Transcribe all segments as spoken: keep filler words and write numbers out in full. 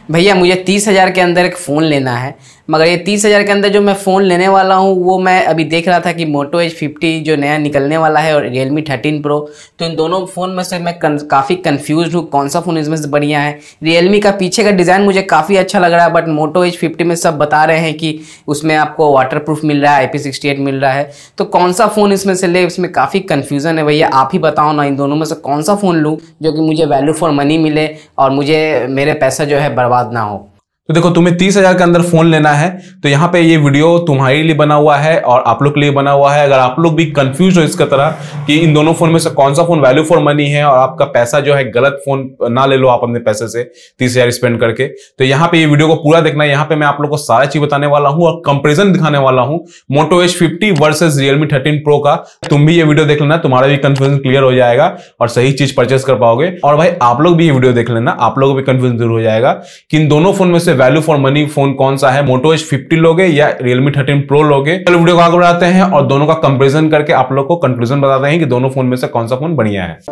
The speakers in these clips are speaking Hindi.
भैया मुझे तीस हज़ार के अंदर एक फ़ोन लेना है, मगर ये तीस हज़ार के अंदर जो मैं फ़ोन लेने वाला हूँ वो मैं अभी देख रहा था कि मोटो एच फिफ्टी जो नया निकलने वाला है और रियलमी थर्टीन प्रो। तो इन दोनों फ़ोन में से मैं काफ़ी कन्फ्यूज़ हूँ कौन सा फ़ोन इसमें से बढ़िया है। रियलमी का पीछे का डिज़ाइन मुझे काफ़ी अच्छा लग रहा है, बट मोटो एच फिफ्टी में सब बता रहे हैं कि उसमें आपको वाटर प्रूफ मिल रहा है, आई पी सिक्सटी एट मिल रहा है। तो कौन सा फ़ोन इसमें से ले, इसमें काफ़ी कन्फ्यूज़न है। भैया आप ही बताओ ना, इन दोनों में से कौन सा फ़ोन लूँ जो कि मुझे वैल्यू फॉर मनी मिले और मुझे मेरे पैसा जो है बर्बाद ना हो। तो देखो, तुम्हें तीस हजार के अंदर फोन लेना है तो यहाँ पे ये वीडियो तुम्हारे लिए बना हुआ है और आप लोग के लिए बना हुआ है। अगर आप लोग भी कंफ्यूज हो इसका तरह कि इन दोनों फोन में से कौन सा फोन वैल्यू फॉर मनी है और आपका पैसा जो है गलत फोन ना ले लो आप अपने पैसे से तीस हजार स्पेंड करके, तो यहाँ पे ये वीडियो को पूरा देखना है। यहाँ पे मैं आप लोग को सारा चीज बताने वाला हूँ और कंपेरिजन दिखाने वाला हूँ Moto H fifty versus Realme thirteen pro का। तुम भी ये वीडियो देख लेना, तुम्हारा भी कंफ्यूजन क्लियर हो जाएगा और सही चीज परचेस कर पाओगे। और भाई आप लोग भी ये वीडियो देख लेना, आप लोगों को भी कंफ्यूजन दूर हो जाएगा कि इन दोनों फोन में से वैल्यू फॉर मनी फोन कौन सा है, मोटो एच फिफ्टी लोगे या रियलमी थर्टीन प्रो लोगे। चलो वीडियो को आगे बढ़ाते हैं और दोनों का कंपैरिजन करके आप लोग को कंक्लूजन बताते हैं कि दोनों फोन में से कौन सा फोन बढ़िया है।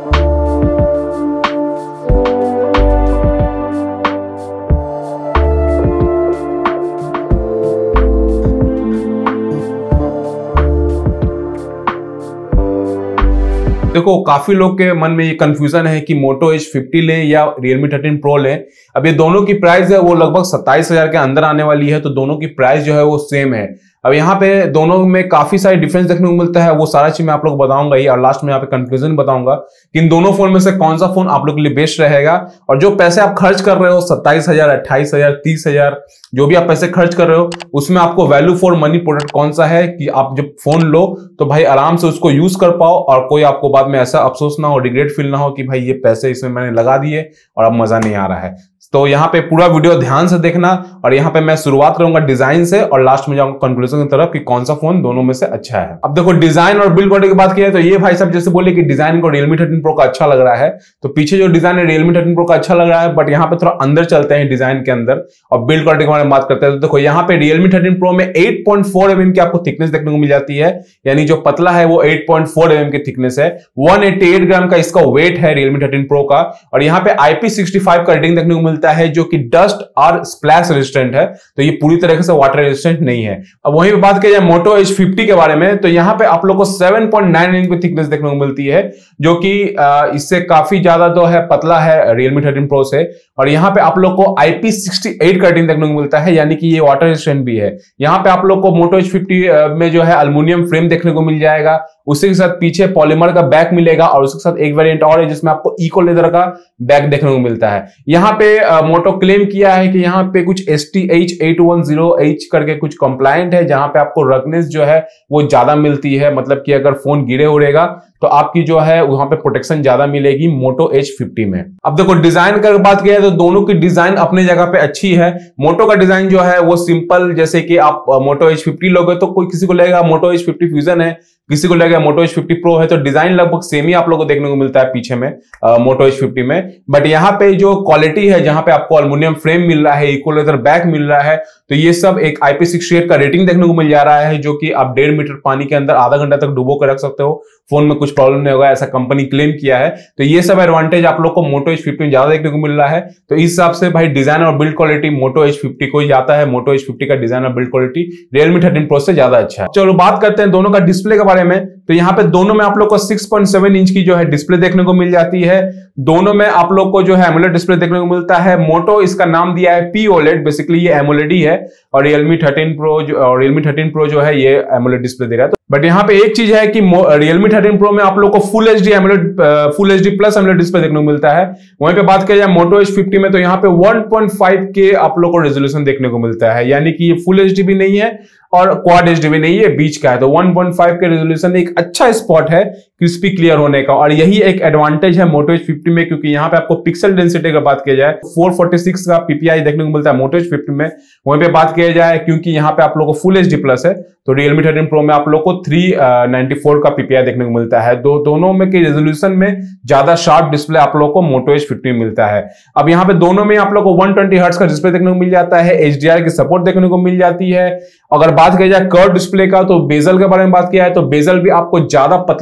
देखो, काफी लोग के मन में ये कंफ्यूजन है कि मोटो एच फिफ्टी ले या रियलमी थर्टीन प्रो ले। अब ये दोनों की प्राइस है वो लगभग सत्ताईस हजार के अंदर आने वाली है, तो दोनों की प्राइस जो है वो सेम है। अब यहाँ पे दोनों में काफी सारे डिफरेंस देखने को मिलता है, वो सारा चीज मैं आप लोग को बताऊंगा ही और लास्ट में यहाँ पे कंक्लूजन बताऊंगा कि इन दोनों फोन में से कौन सा फोन आप लोग के लिए बेस्ट रहेगा। और जो पैसे आप खर्च कर रहे हो सत्ताईस हजार अट्ठाईस हजार तीस हजार जो भी आप पैसे खर्च कर रहे हो, उसमें आपको वैल्यू फॉर मनी प्रोडक्ट कौन सा है कि आप जब फोन लो तो भाई आराम से उसको यूज कर पाओ और कोई आपको बाद में ऐसा अफसोस ना हो, रिग्रेट फील ना हो कि भाई ये पैसे इसमें मैंने लगा दिए और अब मजा नहीं आ रहा है। तो यहाँ पे पूरा वीडियो ध्यान से देखना और यहाँ पे मैं शुरुआत करूंगा डिजाइन से और लास्ट में जाऊंगा कंक्लूजन की तरफ कि कौन सा फोन दोनों में से अच्छा है। अब देखो, डिजाइन और बिल्ड क्वालिटी की बात की है तो ये भाई साहब जैसे बोले कि डिजाइन को रियलमी थर्टीन प्रो का अच्छा लग रहा है, तो पीछे जो डिजाइन है रियलमी थर्टीन प्रो का अच्छा लग रहा है, बट यहाँ पे थोड़ा अंदर चलते हैं डिजाइन के अंदर और बिल्ड क्वालिटी के बारे में बात करते हैं। तो देखो, यहाँ पे रियलमी थर्टीन प्रो में eight point four M M की आपको थिकनेस देखने को मिल जाती है, यानी जो पतला है वो eight point four M M की थिकनेस है। वन एटी एट ग्राम का इसका वेट है रियलमी थर्टीन प्रो का और यहाँ पे आई पी सिक्सटी फाइव का रेटिंग देखने को मिलता है जो कि डस्ट और स्प्लैश रेजिस्टेंट है, तो ये पूरी तरह से वाटर रेजिस्टेंट नहीं है। अब वहीं पे बात की जाए मोटो एच फिफ्टी के बारे में तो यहाँ पे आप लोग को seven point nine M M की थिकनेस देखने को मिलती है जो कि इससे काफी ज्यादा तो है पतला है रियलमी थर्टीन प्रो से। और यहाँ पे आप लोग को आई पी सिक्सटी एट का रेटिंग देखने को मिलता है, यानी कि ये वाटर रेजिस्टेंट भी है। यहाँ पे आप लोग को मोटो एच फिफ्टी में जो है एल्युमिनियम फ्रेम देखने को मिल जाएगा, उसी के साथ पीछे पॉलीमर का बैक मिलेगा और उसके साथ एक वेरिएंट और है जिसमें आपको इको लेदर का बैक देखने को मिलता है। यहाँ पे मोटो क्लेम किया है कि यहाँ पे कुछ S T H eight one zero H करके कुछ कंप्लायंट है, जहां पे आपको रगनेस जो है वो ज्यादा मिलती है, मतलब कि अगर फोन गिरे उड़ेगा तो आपकी जो है वहां पे प्रोटेक्शन ज्यादा मिलेगी मोटो एच फिफ्टी में। अब देखो, डिजाइन का बात किया तो दोनों की डिजाइन अपने जगह पे अच्छी है। मोटो का डिजाइन जो है वो सिंपल, जैसे कि आप मोटो एच फिफ्टी लोगे तो कोई किसी को लगेगा मोटो एच फिफ्टी फ्यूजन है, किसी को लगेगा मोटो एच फिफ्टी प्रो है, तो डिजाइन लगभग सेम ही आप लोगों को देखने को मिलता है पीछे में मोटो एच फिफ्टी में। बट यहाँ पे जो क्वालिटी है, जहां पे आपको एल्युमिनियम फ्रेम मिल रहा है, इको लेदर बैक मिल रहा है, तो ये सब एक आई पी सिक्सटी एट का रेटिंग देखने को मिल जा रहा है जो कि आप डेढ़ मीटर पानी के अंदर आधा घंटा तक डुबो कर रख सकते हो, फोन में कुछ प्रॉब्लम नहीं होगा, ऐसा कंपनी क्लेम किया है। तो ये सब एडवांटेज आप लोग को मोटो एच फिफ्टी में ज्यादा देखने को मिल रहा है। तो इस हिसाब से भाई डिजाइन और build quality Moto H fifty को ही जाता है, मोटो एच फिफ्टी का डिजाइन और build quality Realme thirteen pro से ज्यादा अच्छा है। चलो बात करते हैं दोनों का डिस्प्ले के बारे में। तो यहाँ पे दोनों में आप लोग को सिक्स पॉइंट सेवन इंच की जो है डिस्प्ले देखने को मिल जाती है। दोनों में आप लोग को जो है एमोलेड डिस्प्ले देखने को मिलता है। मोटो इसका नाम दिया है पी ओलेड, बेसिकली ये एमोलेड ही है और रियलमी थर्टीन प्रो जो और रियलमी थर्टीन प्रो जो है ये एमोलेड डिस्प्ले दे रहा है। बट यहाँ पे एक चीज है कि रियलमी थर्टीन प्रो में आप लोग को full H D AMOLED full H D plus AMOLED display देखने को मिलता है। वहीं पे बात किया जाए मोटो एच फिफ्टी में तो यहाँ पे वन पॉइंट फाइव के आप लोग को रेजोल्यूशन देखने को मिलता है, यानी कि ये फुल एच डी भी नहीं है और क्वाड एच डी भी नहीं है, बीच का है। तो one point five K resolution एक अच्छा स्पॉट है क्रिस्पी क्लियर होने का और यही एक एडवांटेज है मोटो एच फिफ्टी में, क्योंकि यहाँ पे आपको पिक्सल डेंसिटी की बात किया जाए फोर फोर्टी सिक्स का पीपीआई देखने को मिलता है मोटो एच फिफ्टी में। वहीं पे बात किया जाए क्योंकि यहाँ पे आप लोग को फुल एच डी प्लस है तो रियलमी थर्टीन प्रो में आप लोग को थ्री नाइनटी फोर का पीपीआई देखने को मिलता है। दो दोनों में के रेजोल्यूशन में ज्यादा शार्प डिस्प्ले आप लोग को मोटो एच फिफ्टी में मिलता है। अब यहाँ पे दोनों में आप लोग को वन ट्वेंटी हर्ट्ज का डिस्प्ले देखने को मिल जाता है, एचडीआर की सपोर्ट देखने को मिल जाती है। अगर बात किया जाए कर्व डिस्प्ले का तो बेजल के बारे में बात किया है तो बेजल भी आपको ज्यादा पतला देखने को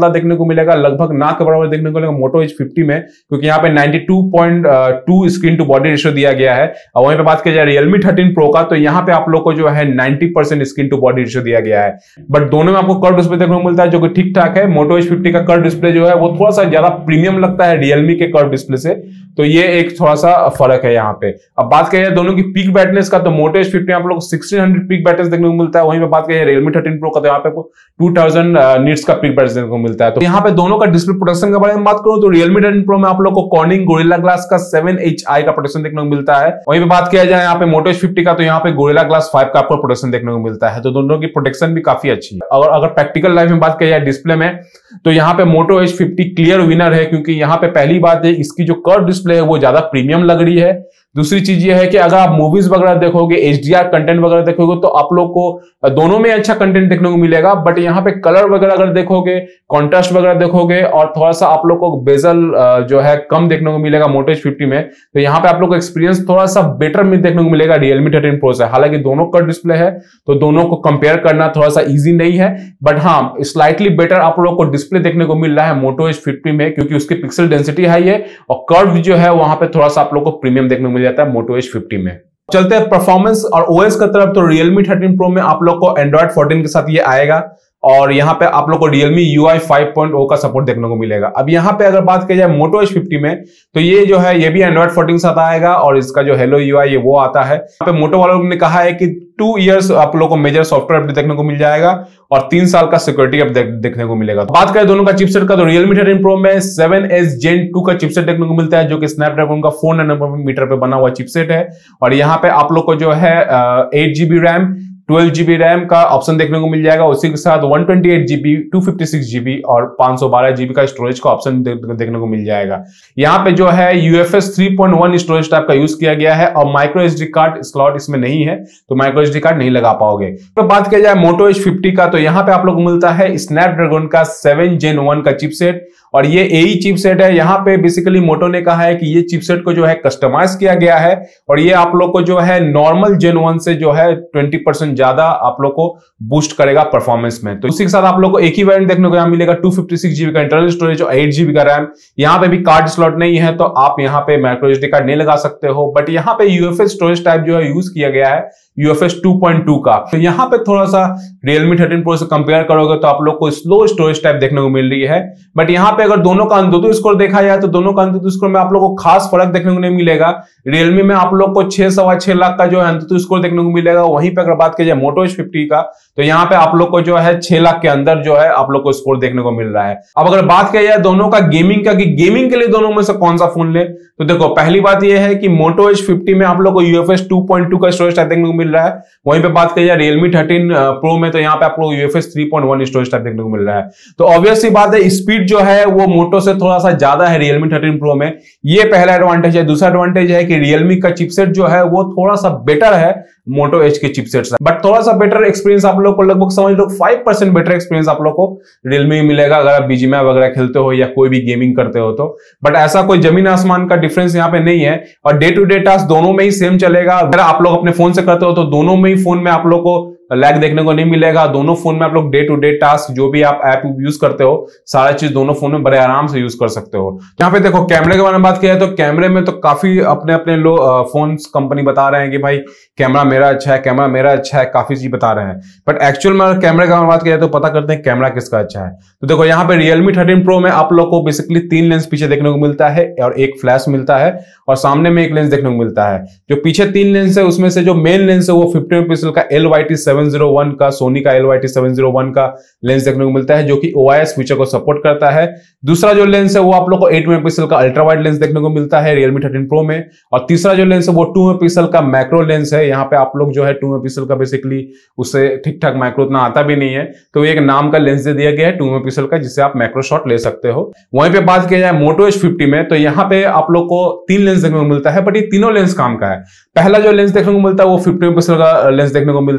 को मिलेगा, लगभग ना के बराबर देखने को मिलेगा मोटो एज फिफ्टी में, क्योंकि यहाँ पे ninety two point two screen to body ratio दिया गया है। और वहीं पे बात की जाए रियलमी थर्टीन प्रो का, तो यहाँ पे आप लोग को जो है ninety percent screen to body ratio दिया गया है। बट दोनों में आपको कर्व डिस्प्ले देखने को मिलता है जो कि ठीक ठाक है। मोटो एज फिफ्टी का कर्व डिस्प्ले जो है वो थोड़ा सा ज्यादा प्रीमियम लगता है रियलमी के कर्व डिस्प्ले से, तो ये एक थोड़ा सा फर्क है यहाँ पे। अब बात करिए दोनों की पीक ब्राइटनेस का, तो मोटो एज फिफ्टी आप लोग सिक्सटीन हंड्रेड पीक ब्राइटनेस देखने को मिलता है। वहीं पे बात करिए रियलमी थर्टीन प्रो का, तो यहाँ पे टू थाउजेंड निट्स का पीक ब्राइटनेस देखने को मिलता है। तो यहाँ पे दोनों का डिस्प्ले प्रोटेक्शन के बारे में बात करूं तो रियलमी थर्टीन प्रो में आप लोग को कॉर्निंग गोरिल्ला ग्लास का सेवन एच आई का प्रोटेक्शन देखने को मिलता है। वहीं पे बात किया जाए यहाँ पे मोटो एज फिफ्टी का, तो यहाँ पे गोरिल्ला ग्लास फाइव का आपको प्रोटेक्शन देखने को मिलता है। तो दोनों की प्रोटेक्शन भी काफी अच्छी है। और अगर प्रैक्टिकल लाइफ में बात किया जाए डिस्प्ले में, तो यहाँ पे Moto edge fifty clear winner है, क्योंकि यहाँ पे पहली बात है इसकी जो कर्व डिस्प्ले है वो ज्यादा प्रीमियम लग रही है। दूसरी चीज ये है कि अगर आप मूवीज वगैरह देखोगे, एचडीआर कंटेंट वगैरह देखोगे, तो आप लोग को दोनों में अच्छा कंटेंट देखने को मिलेगा। बट यहाँ पे कलर वगैरह अगर देखोगे, कॉन्ट्रास्ट वगैरह देखोगे, और थोड़ा सा आप लोग को बेजल जो है कम देखने को मिलेगा मोटो एज फिफ्टी में, तो यहाँ पे आप लोग को एक्सपीरियंस थोड़ा सा बेटर में देखने को मिलेगा रियलमी थर्टीन प्रो से। हालांकि दोनों का डिस्प्ले है तो दोनों को कंपेयर करना थोड़ा सा इजी नहीं है, बट हाँ स्लाइटली बेटर आप लोग को डिस्प्ले देखने को मिल रहा है मोटो एज फिफ्टी में, क्योंकि उसकी पिक्सल डेंसिटी हाई है और कर्व जो है वहां पे थोड़ा सा आप लोग को प्रीमियम देखने को मिल जाता है मोटो एज फिफ्टी में। चलते हैं परफॉर्मेंस और ओएस का तरफ, तो रियलमी थर्टीन प्रो में आप लोग को एंड्रॉइड फोर्टीन के साथ ये आएगा, और यहाँ पे आप लोग को Realme U I five point O का सपोर्ट देखने को मिलेगा। अब यहाँ पे अगर बात की जाए मोटो एज फिफ्टी में, तो ये जो है ये भी एंड्रॉइड फोर्टीन के साथ आएगा, और इसका जो हेलो यूआई ये वो आता है। यहाँ पे मोटो वालों ने कहा है कि टू इयर्स आप लोग को मेजर सॉफ्टवेयर अपडेट देखने को मिल जाएगा और तीन साल का सिक्योरिटी अपडेट देखने को मिलेगा। बात करें दोनों का चिपसेट का, तो Realme थर्टीन प्रो में सेवन एस जेन टू का चिपसेट देखने को मिलता है, जो कि स्नैपड्रैगन का फोर नैनोमीटर पे बना हुआ चिपसेट है। और यहाँ पे आप लोग को जो है eight GB RAM, twelve GB RAM का ऑप्शन देखने को मिल जाएगा। उसी के साथ one twenty eight GB, two fifty six GB और पाँच सौ बारह जीबी का स्टोरेज का ऑप्शन दे, देखने को मिल जाएगा। यहाँ पे जो है UFS three point one storage type का यूज किया गया है, और माइक्रो एसडी कार्ड स्लॉट इसमें नहीं है, तो माइक्रो एसडी कार्ड नहीं लगा पाओगे। तो बात किया जाए मोटो एज फिफ्टी का, तो यहाँ पे आप लोग को मिलता है स्नैपड्रैगन का सेवन जेन वन का चिपसेट, और ये एई चिपसेट है। यहाँ पे बेसिकली मोटो ने कहा है कि ये चिपसेट को जो है कस्टमाइज किया गया है, और ये आप लोग को जो है नॉर्मल जेन वन से जो है ट्वेंटी परसेंट ज्यादा आप लोग को बूस्ट करेगा परफॉर्मेंस में। तो उसी के साथ आप लोग को एक ही वेरिएंट देखने को यहाँ मिलेगा, टू फिफ्टी सिक्स जीबी का इंटरनल स्टोरेज और एट जीबी का रैम। यहाँ पे भी कार्ड स्लॉट नहीं है, तो आप यहाँ पे माइक्रो एसडी कार्ड नहीं लगा सकते हो, बट यहाँ पे यूएफएस स्टोरेज टाइप जो है यूज किया गया है यूएफएस टू पॉइंट टू का। तो यहाँ पे थोड़ा सा Realme थर्टीन प्रो से कंपेयर करोगे तो आप लोग को स्लो स्टोरेज टाइप देखने को मिल रही है। बट यहाँ पे अगर दोनों का अंतुतु स्कोर देखा जाए, तो दोनों का अंतुतु स्कोर में आप लोग को खास फर्क देखने को नहीं मिलेगा। Realme में आप लोग को छह सवा छह लाख का जो है अंतुतु स्कोर देखने को मिलेगा। वहीं पे अगर बात की जाए मोटो एज फिफ्टी का, तो यहाँ पे आप लोग को जो है छह लाख के अंदर जो है आप लोग को स्कोर देखने को मिल रहा है। अब अगर बात की जाए दोनों का गेमिंग का, कि गेमिंग के लिए दोनों में से कौन सा फोन ले, तो देखो पहली बात यह है कि मोटो एज फिफ्टी में आप लोग को यूएफएस टू पॉइंट टू का स्टोरेज टाइप देखने को मिल रहा है। वहीं पे बात की जाए Realme थर्टीन प्रो में, तो यहाँ पे आप लोग UFS three point one storage type देखने को मिल रहा है। तो ऑब्वियस सी बात है स्पीड जो है वो मोटो से थोड़ा सा ज्यादा है Realme थर्टीन प्रो में, ये पहला एडवांटेज है। दूसरा एडवांटेज है कि Realme का चिपसेट जो है वो थोड़ा सा बेटर है मोटो एज के चिपसेट से, बट थोड़ा सा बेटर एक्सपीरियंस आप लोग को, लगभग समझ लो फाइव परसेंट बेटर एक्सपीरियंस आप लोग को Realme में मिलेगा अगर आप बीजीएमआई वगैरह खेलते हो या कोई भी गेमिंग करते हो तो। बट ऐसा कोई जमीन आसमान का डिफरेंस यहाँ पे नहीं है, और डे टू डे टास्क दोनों में ही सेम चलेगा। अगर आप लोग अपने फोन से करते हो तो दोनों में ही फोन में आप लोग को लैग देखने को नहीं मिलेगा। दोनों फोन में आप लोग डे टू डे टास्क जो भी आप ऐप यूज करते हो सारा चीज दोनों फोन में बड़े आराम से यूज कर सकते हो। यहाँ पे देखो कैमरे के बारे में बात किया है, तो कैमरे में तो काफी अपने अपने लो फोन कंपनी बता रहे हैं कि भाई कैमरा मेरा अच्छा है, कैमरा मेरा अच्छा है, काफी चीज बता रहे हैं। बट एक्चुअल में कैमरे का बात किया तो पता करते हैं कैमरा किसका अच्छा है। तो देखो यहाँ पे Realme थर्टीन प्रो में आप लोग को बेसिकली तीन लेंस पीछे देखने को मिलता है और एक फ्लैश मिलता है, और सामने में एक लेंस देखने को मिलता है। जो पीछे तीन लेंस है उसमें से जो मेन लेंस है वो फिफ्टी मेगापिक्सल का L Y T seven zero one का, सोनी का L Y T seven zero one का लेंस देखने को मिलता है, जो कि ओ आई एस फीचर को सपोर्ट करता है। दूसरा जो लेंस है वो आप लोग को एट मेगापिक्सल का अल्ट्रा वाइड लेंस देखने को मिलता है Realme थर्टीन प्रो में, और तीसरा जो लेंस है वो टू मेगापिक्सल का मैक्रो लेंस है। यहाँ पे आप लोग जो है टू मेगापिक्सल का बेसिकली उससे ठीक ठाक मैक्रो उतना आता भी नहीं है, तो एक नाम का लेंस दे दिया गया है टू मेगापिक्सल का, जिससे आप मैक्रो शॉट ले सकते हो। वहीं पे बात किया जाए मोटो एज फिफ्टी में, तो यहाँ पे आप लोग को तीन लेंस देखने को मिलता है, बट ये तीनों लेंस काम का है। पहला जो लेंस देखने को मिलता है वो फिफ्टी मेगापिक्सल का लेंस देखने को मिलता है जो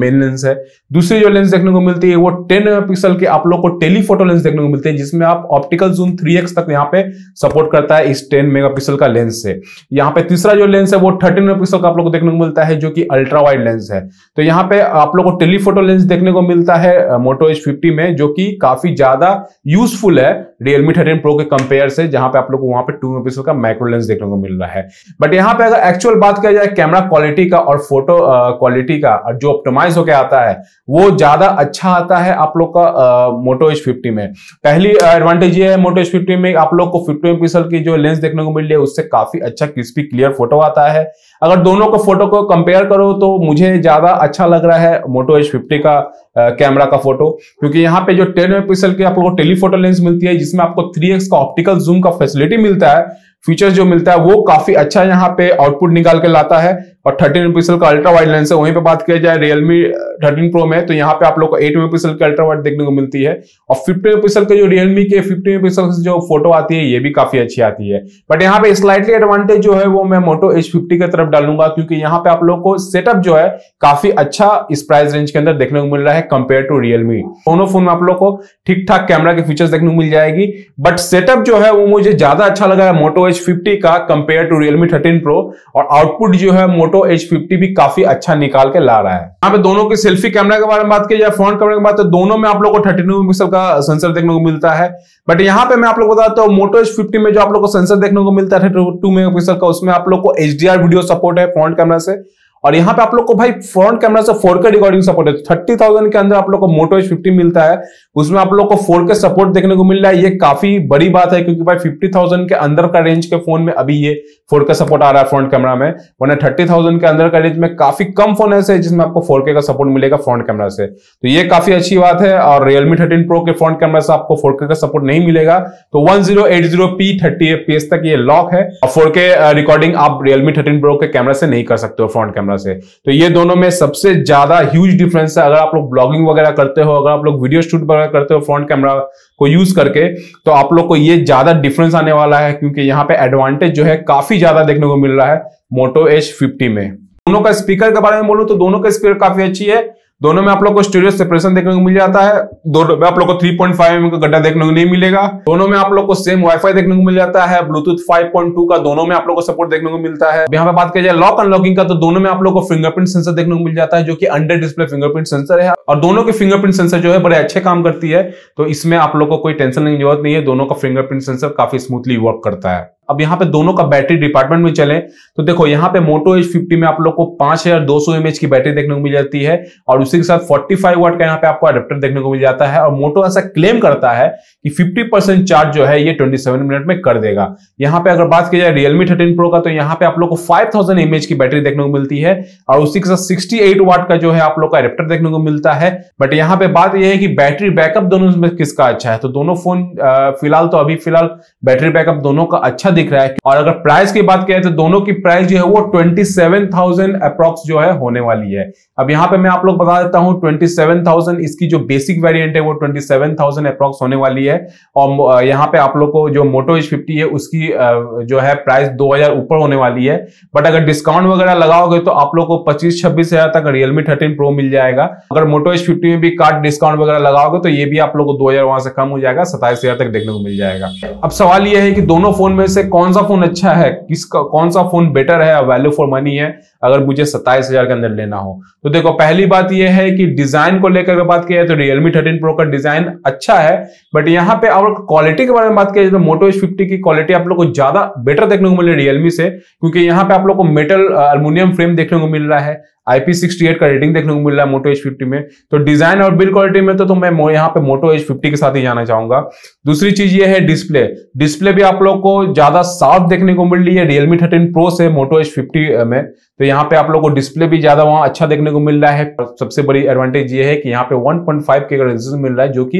मेन लेंस है। दूसरी जो लेंस देखने को मिलती है वो टेन पिक्सल के आप लोग को टेलीफोटो लेंस देखने को मिलते हैं, जिसमें आप ऑप्टिकल जूम थ्री एक्स तक यहाँ पे सपोर्ट करता है इस टेन मेगापिक्सल का लेंस से। यहाँ पे तीसरा जो लेंस है वो थर्टीन मेगापिक्सल का आप लोग को देखने को मिलता है, जो कि अल्ट्रा वाइड लेंस है। तो यहाँ पे आप लोग को टेलीफोटो लेंस देखने को मिलता है मोटो एच फिफ्टी में, जो कि काफी ज्यादा यूजफुल है Realme थर्टीन Pro के कंपेयर से, जहां पे आप लोग को वहां पे टू मेगापिक्सल का मैक्रो लेंस देखने को मिल रहा है। बट यहाँ पे अगर एक्चुअल बात किया जाए कैमरा क्वालिटी का और फोटो क्वालिटी का, और जो ऑप्टिमाइज होकर आता है वो ज्यादा अच्छा आता है आप लोग का मोटो एच फिफ्टी में। पहली एडवांटेज ये है मोटो एच फिफ्टी में आप लोग को फिफ्टी मेगापिक्सल की जो लेंस देखने को मिल रही है उससे काफी अच्छा क्रिस्पी क्लियर फोटो आता है। अगर दोनों को फोटो को कंपेयर करो तो मुझे ज्यादा अच्छा लग रहा है मोटो एच फिफ्टी का कैमरा का फोटो, क्योंकि यहाँ पे जो टेन मेगापिक्सल की आप लोगों को टेलीफोटो लेंस मिलती है, जिसमें आपको थ्री एक्स का ऑप्टिकल जूम का फैसिलिटी मिलता है, फीचर्स जो मिलता है वो काफी अच्छा यहाँ पे आउटपुट निकाल के लाता है। और थर्टीन मेगापिक्सल का अल्ट्रा वाइड लेंस है। वहीं पे बात किया जाए Realme थर्टीन Pro में, तो यहाँ पे आप लोग को एट मेगापिक्सल की अल्ट्रा वाइड देखने को मिलती है, और फिफ्टी मेगापिक्सल के जो Realme के फिफ्टी मेगापिक्सल से जो फोटो आती है ये भी काफी अच्छी आती है। बट यहाँ पे स्लाइटली एडवांटेज जो है वो मैं मोटो एच फिफ्टी की तरफ डालूंगा, क्योंकि यहाँ पे आप लोग को सेटअप जो है काफी अच्छा इस प्राइस रेंज के अंदर देखने को मिल रहा है कंपेयर टू Realme। दोनों फोन में आप लोग को ठीक ठाक कैमरा के फीचर्स देखने को मिल जाएगी, बट सेटअप जो है वो मुझे ज्यादा अच्छा लगा है मोटो एच फिफ्टी का compare to Realme thirteen Pro, और आउटपुट जो है मोटो एच फिफ्टी भी काफी अच्छा निकाल के ला रहा है। यहाँ पे दोनों की सेल्फी कैमरा के बारे में बात की जाए, फ्रंट कैमरा की बात, तो दोनों में आप लोग को थर्टी टू मेगापिक्सल का सेंसर देखने को मिलता है। बट यहाँ पे मैं आप लोग को बताता हूँ मोटो एच फिफ्टी में जो आप लोग को सेंसर देखने को मिलता है टू मेगापिक्सल का, उसमें आप लोग को H D R video support है फ्रंट कैमरा से, और यहाँ पे आप लोग को भाई फ्रंट कैमरा से फोर के रिकॉर्डिंग सपोर्ट है। थर्टी थाउजेंड के अंदर आप लोग को मोटो एच फिफ्टी मिलता है, उसमें आप लोग को फोर के सपोर्ट देखने को मिल रहा है। ये काफी बड़ी बात है, क्योंकि भाई फिफ्टी थाउजेंड के अंदर का रेंज के फोन में अभी ये फोर के सपोर्ट आ रहा है फ्रंट कैमरा में, वरना थर्टी थाउजेंड के अंदर का रेंज में काफी कम फोन ऐसे है जिसमें आपको फोर के का सपोर्ट मिलेगा फ्रंट कैमरा से। तो ये काफी अच्छी बात है। और Realme थर्टीन Pro के फ्रंट कैमरा से आपको फोर के का सपोर्ट नहीं मिलेगा, तो one thousand eighty P thirty F P S तक ये लॉक है, और फोर के रिकॉर्डिंग आप Realme थर्टीन Pro के कैमरा से नहीं कर सकते हो फ्रंट कैमरा से। तो ये दोनों में सबसे ज्यादा ह्यूज डिफरेंस है। अगर आप लोग ब्लॉगिंग वगैरह करते हो, अगर आप लोग वीडियो शूट वगैरह करते हो फ्रंट कैमरा को यूज करके, तो आप लोग को ये ज्यादा डिफरेंस आने वाला है, क्योंकि यहाँ पे एडवांटेज जो है काफी ज्यादा देखने को मिल रहा है मोटो एच फिफ्टी में। दोनों का स्पीकर के बारे में बोलूं तो दोनों का स्पीकर काफी अच्छी है। दोनों में आप लोग को स्टीरियो सेपरेशन देखने को मिल जाता है, दोनों में आप लोग को three point five M M का गड्ढा देखने को नहीं मिलेगा। दोनों में आप लोग को सेम वाईफाई देखने को मिल जाता है, ब्लूटूथ फाइव पॉइंट टू का दोनों में आप लोग को सपोर्ट देखने को मिलता है। यहाँ पे बात की जाए लॉक अनलॉकिंग का, तो दोनों में आप लोग को फिंगरप्रिंट सेंसर देखने को मिल जाता है, जो कि अंडर डिस्प्ले फिंगरप्रिंट सेंसर है, और दोनों के फिंगरप्रिंट सेंसर जो है बड़े अच्छे काम करती है। तो इसमें आप लोग को कोई टेंशन लेने की जरूरत नहीं है, दोनों का फिंगरप्रिंट सेंसर काफी स्मूथली वर्क करता है। अब यहाँ पे दोनों का बैटरी डिपार्टमेंट में चले तो देखो, यहाँ पे मोटो एच फिफ्टी में आप लोग को पांच हजार दो सौ एमएच की बैटरी देखने को मिल जाती है, और उसी के साथ पैंतालीस वाट का यहाँ पे आपको अडेप्टर देखने को मिल जाता है। और मोटो ऐसा क्लेम करता है कि फिफ्टी परसेंट चार्ज जो है ये सत्ताईस मिनट में कर देगा। यहाँ पे अगर बात की जाए Realme थर्टीन Pro का, तो यहाँ पे आप लोग को फाइव थाउज़ेंड एमएच की बैटरी देखने को मिलती है, और उसी के साथ सिक्सटी एट वाट का जो है आप लोग का अडेप्टर देखने को मिलता है। बट यहाँ पे बात यह है कि बैटरी बैकअप दोनों में किसका अच्छा है, तो दोनों फोन फिलहाल तो अभी फिलहाल बैटरी बैकअप दोनों का अच्छा दिख रहा है। और अगर प्राइस की बात किया तो दोनों की प्राइस जो है वो सत्ताईस हज़ार अप्रॉक्स जो है होने वाली है। अब यहाँ पे मैं आप लोग बता देता हूँ सत्ताईस हज़ार इसकी जो बेसिक वेरिएंट है वो सत्ताईस हज़ार अप्रॉक्स होने वाली है, और यहाँ पे आप लोग को जो मोटो एच फिफ्टी है उसकी जो है प्राइस दो हज़ार ऊपर होने वाली है। बट अगर डिस्काउंट वगैरह लगाओगे तो आप लोग को पच्चीस छब्बीस हजार तक Realme थर्टीन Pro मिल जाएगा। अगर मोटो एच फिफ्टी में भी कार्ड डिस्काउंट वगैरह लगाओगे तो ये भी आप लोग को दो हजार वहां से कम हो जाएगा, सताइस हजार तक देखने को मिल जाएगा। अब सवाल यह है कि दोनों फोन में से कौन सा फोन अच्छा है, किसका कौन सा फोन बेटर है, वैल्यू फॉर मनी है, अगर मुझे सत्ताईस हजार के अंदर लेना हो। तो देखो, पहली बात यह है कि डिजाइन को लेकर बात की जाए तो Realme थर्टीन Pro का डिजाइन अच्छा है, बट यहाँ पे अगर क्वालिटी के बारे में बात की जाए तो मोटो एच फिफ्टी की क्वालिटी आप लोग को ज्यादा बेटर देखने को मिल रही है Realme से, क्योंकि यहाँ पे आप लोग को मेटल एल्युमिनियम फ्रेम देखने को मिल रहा है, आई पी सिक्सटी एट का रेटिंग देखने को मिल रहा है मोटो एच फिफ्टी में। तो डिजाइन और बिल्ड क्वालिटी में तो, तो मैं यहाँ पे मोटो एच फिफ्टी के साथ ही जाना चाहूंगा। दूसरी चीज ये है डिस्प्ले डिस्प्ले भी आप लोग को ज्यादा साफ देखने को मिल रही है Realme थर्टीन Pro से मोटो एच फिफ्टी में। तो यहाँ पे आप लोग को डिस्प्ले भी ज्यादा वहां अच्छा देखने को मिल रहा है। सबसे बड़ी एडवांटेज ये है कि यहाँ पे वन पॉइंट फाइव के का रेजोल्यूशन मिल रहा है, जो कि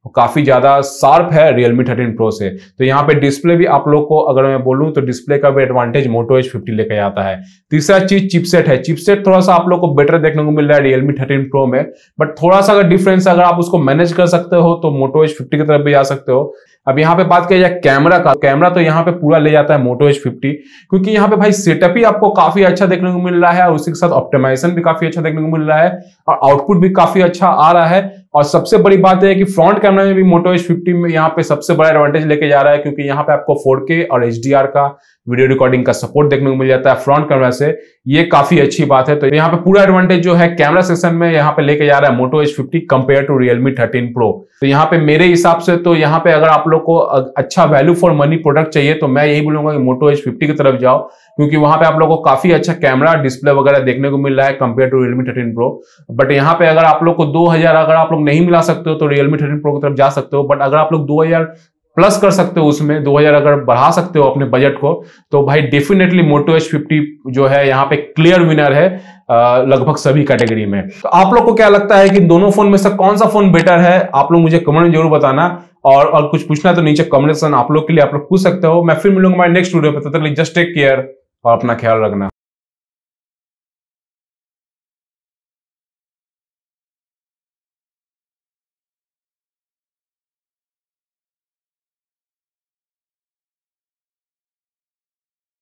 काफी ज्यादा शार्प है Realme थर्टीन Pro से। तो यहाँ पे डिस्प्ले भी आप लोग को अगर मैं बोलूं तो डिस्प्ले का भी एडवांटेज Moto एज फिफ्टी लेके आता है। तीसरा चीज चिपसेट है। चिपसेट थोड़ा सा आप लोग को बेटर देखने को मिल रहा है Realme थर्टीन Pro में, बट थोड़ा सा अगर डिफरेंस अगर आप उसको मैनेज कर सकते हो तो Moto एज फिफ्टी की तरफ भी जा सकते हो। अब यहाँ पे बात किया जाए कैमरा का, कैमरा तो यहाँ पे पूरा ले जाता है Moto एज फिफ्टी, क्योंकि यहाँ पे भाई सेटअप ही आपको काफी अच्छा देखने को मिल रहा है और उसी के साथ ऑप्टिमाइजेशन भी काफी अच्छा देखने को मिल रहा है और आउटपुट भी काफी अच्छा आ रहा है। और सबसे बड़ी बात है कि फ्रंट कैमरा में भी Moto एज फिफ्टी में यहाँ पे सबसे बड़ा एडवांटेज लेके जा रहा है, क्योंकि यहाँ पे आपको फोर के और एच डी आर का वीडियो रिकॉर्डिंग का सपोर्ट देखने को मिल जाता है फ्रंट कैमरा से। ये काफी अच्छी बात है। तो यहाँ पे पूरा एडवांटेज जो है कैमरा सेक्शन में यहाँ पे लेके जा रहा है Moto edge fifty compare to Realme thirteen Pro। तो यहाँ पे मेरे हिसाब से तो यहाँ पे अगर आप लोग को अच्छा वैल्यू फॉर मनी प्रोडक्ट चाहिए तो मैं यही बोलूंगा कि Moto एज फिफ्टी की तरफ जाओ, क्योंकि वहां पे आप लोगों को काफी अच्छा कैमरा डिस्प्ले वगैरह देखने को मिल रहा है compare to Realme thirteen Pro। But यहाँ पे अगर आप लोग को दो हज़ार अगर आप लोग नहीं मिला सकते हो तो Realme थर्टीन Pro की तरफ जा सकते हो। बट अगर आप लोग दो हज़ार प्लस कर सकते हो, उसमें दो हज़ार अगर बढ़ा सकते हो अपने बजट को, तो भाई डेफिनेटली Moto एज फिफ्टी जो है यहाँ पे क्लियर विनर है लगभग सभी कैटेगरी में। तो आप लोग को क्या लगता है कि दोनों फोन में से कौन सा फोन बेटर है? आप लोग मुझे कमेंट में जरूर बताना, और और कुछ पूछना है तो नीचे कमेंट सेक्शन आप लोग के लिए आप लोग पूछ सकते हो। मैं फिर मिलूंगा हमारे नेक्स्ट वीडियो पे, तब तक जस्ट टेक केयर और अपना ख्याल रखना।